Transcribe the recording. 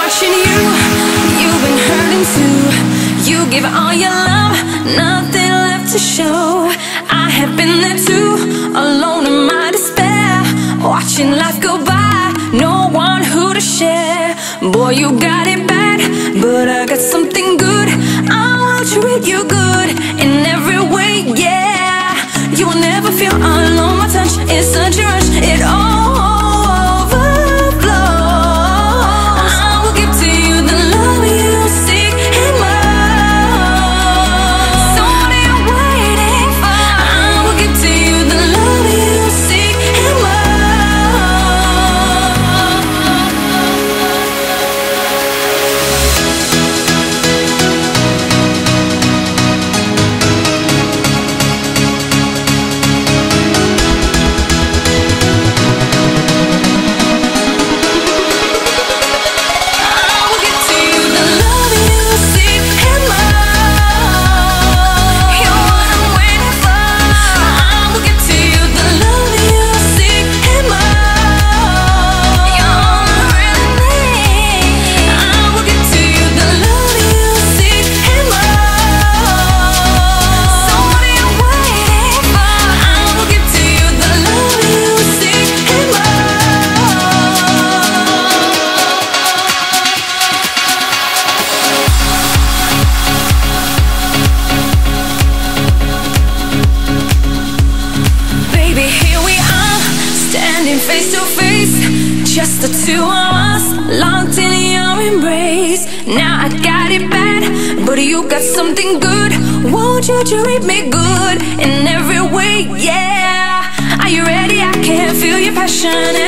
watching you, you've been hurting too. You give all your love, nothing left to show. I have been there too, alone in my despair, watching life go by, no one who to share. Boy, you got it bad, but I got something good. I will treat you good in every way, yeah. You will never feel alone, my touch is such a rush, it all face to face, just the two of us, locked in your embrace. Now I got it bad, but you got something good. Won't you treat me good in every way, yeah. Are you ready? I can feel your passion.